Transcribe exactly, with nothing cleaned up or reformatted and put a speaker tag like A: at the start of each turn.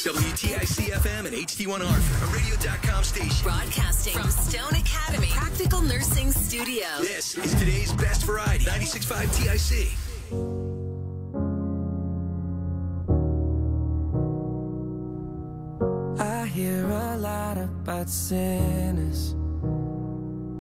A: W T I C F M and H D one Hartford, a radio dot com station.
B: Broadcasting from Stone Academy Practical Nursing Studio.
A: This is today's best variety, ninety-six point five T I C.
C: I hear a lot about sinners,